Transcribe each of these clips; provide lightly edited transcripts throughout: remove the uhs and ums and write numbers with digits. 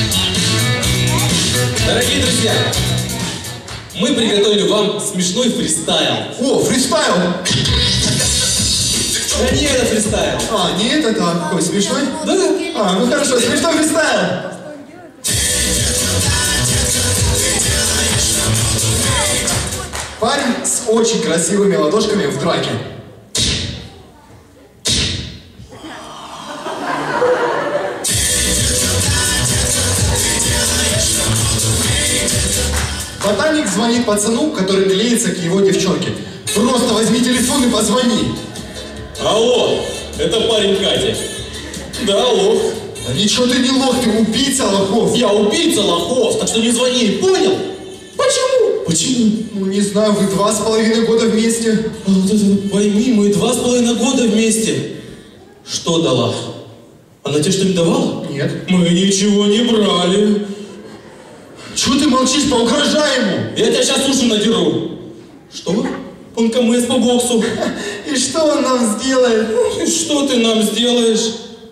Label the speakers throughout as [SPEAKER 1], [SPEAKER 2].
[SPEAKER 1] Дорогие друзья, мы приготовили вам смешной фристайл.
[SPEAKER 2] О, фристайл!
[SPEAKER 1] Да не это фристайл.
[SPEAKER 2] А, не это, а какой, смешной?
[SPEAKER 1] Да.
[SPEAKER 2] А, ну хорошо, смешной фристайл. Парень с очень красивыми ладошками в драке. Ботаник звонит пацану, который клеится к его девчонке. Просто возьми телефон и позвони.
[SPEAKER 1] Алло, это парень Кати. Да, лох.
[SPEAKER 2] Да ничего ты не лох, ты убийца лохов.
[SPEAKER 1] Я убийца лохов, так что не звони, понял? Почему? Почему?
[SPEAKER 2] Ну не знаю, вы 2,5 года вместе.
[SPEAKER 1] А вот это пойми, мы 2,5 года вместе. Что дала? Она тебе что-нибудь давала?
[SPEAKER 2] Нет.
[SPEAKER 1] Мы ничего не брали.
[SPEAKER 2] Чего ты молчишь, поугрожай ему?
[SPEAKER 1] Я тебя сейчас уши надеру. Что? Он КМС по боксу.
[SPEAKER 2] И что он нам сделает?
[SPEAKER 1] И что ты нам сделаешь?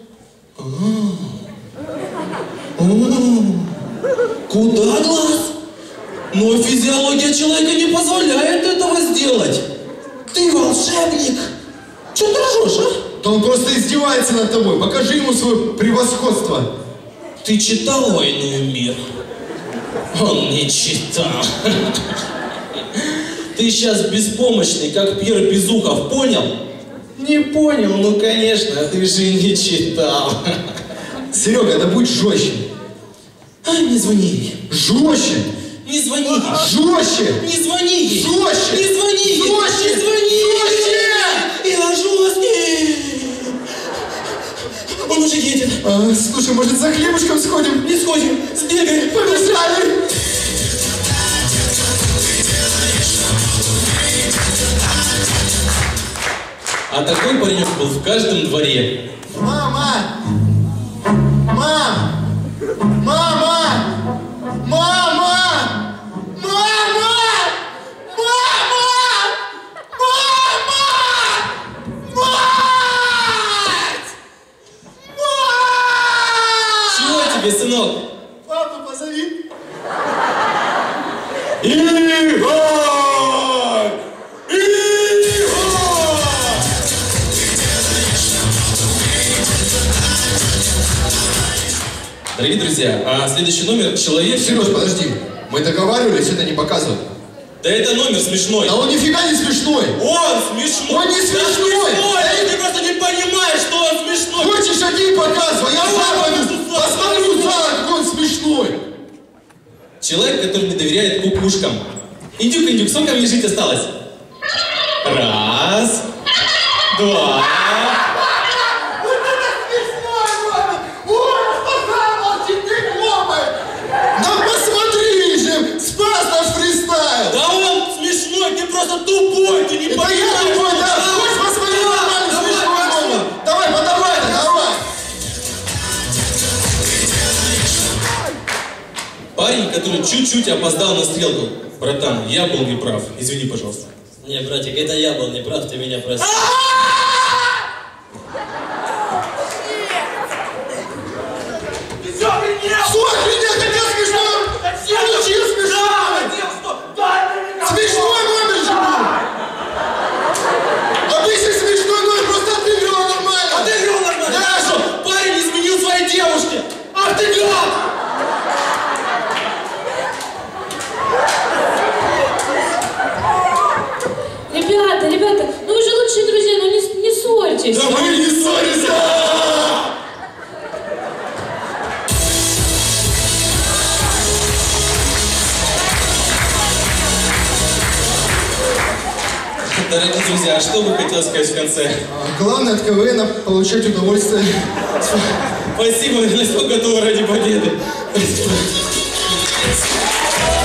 [SPEAKER 1] Куда глаз? Но физиология человека не позволяет этого сделать. Ты волшебник. Че ты ржешь, а?
[SPEAKER 2] Да он просто издевается над тобой. Покажи ему свое превосходство.
[SPEAKER 1] Ты читал «Войну и мир»? Он не читал. Ты сейчас беспомощный, как Пьер Безухов, понял? Не понял, ну конечно, ты же не читал.
[SPEAKER 2] Серега, да будь жестче.
[SPEAKER 1] Ай, не звони ей.
[SPEAKER 2] Жестче.
[SPEAKER 1] Не звони ей.
[SPEAKER 2] Жестче.
[SPEAKER 1] Не звони ей.
[SPEAKER 2] Жестче.
[SPEAKER 1] Не звони ей.
[SPEAKER 2] Жестче.
[SPEAKER 1] Не звони ей. Я жесткий. Он уже едет.
[SPEAKER 2] Слушай, может за хлебушком сходим?
[SPEAKER 1] Не сходим. Сбегай.
[SPEAKER 2] Побежали.
[SPEAKER 1] А такой паренек был в каждом дворе.
[SPEAKER 2] Мама! Мам! Мама! Мама! Мама! Мама! Мама! Мать! Мать!
[SPEAKER 1] Чего тебе, сынок?
[SPEAKER 2] Папу позови.
[SPEAKER 1] Игорь! Дорогие друзья, следующий номер «Человек...»
[SPEAKER 2] Сереж, подожди. Мы договаривались это не показывать.
[SPEAKER 1] Да это номер смешной.
[SPEAKER 2] Да он нифига не смешной.
[SPEAKER 1] Он смешной.
[SPEAKER 2] Он не смешной.
[SPEAKER 1] Да, ты просто не понимаешь, что он смешной.
[SPEAKER 2] Хочешь, один показывай, я сам пойду. Посмотрю сам, какой он смешной.
[SPEAKER 1] Человек, который не доверяет кукушкам. Индюк, индюк, сколько мне жить осталось? Раз, два.
[SPEAKER 2] Да
[SPEAKER 1] он смешной, ты просто тупой, ты не понимаешь.
[SPEAKER 2] Я тупой, да. Хочешь посмотреть нормально смешной номер? Давай, подавай, давай.
[SPEAKER 1] Парень, который чуть-чуть опоздал на стрелку. Братан, я был неправ. Извини, пожалуйста.
[SPEAKER 3] Не, братик, это я был неправ, ты меня прости.
[SPEAKER 2] Смешной номер же был! Обычный смешной номер, просто отыгрывал нормально!
[SPEAKER 1] Отыгрывал нормально?
[SPEAKER 2] Хорошо!
[SPEAKER 1] Парень изменил своей девушке! Ах ты гад!
[SPEAKER 4] Ребята, ну вы же лучшие друзья, ну не ссорьтесь.
[SPEAKER 1] Да мы не ссоримся! Дорогие друзья, а что вы хотели сказать в конце?
[SPEAKER 2] Главное от КВН получать удовольствие.
[SPEAKER 1] Спасибо, на все готовы ради победы.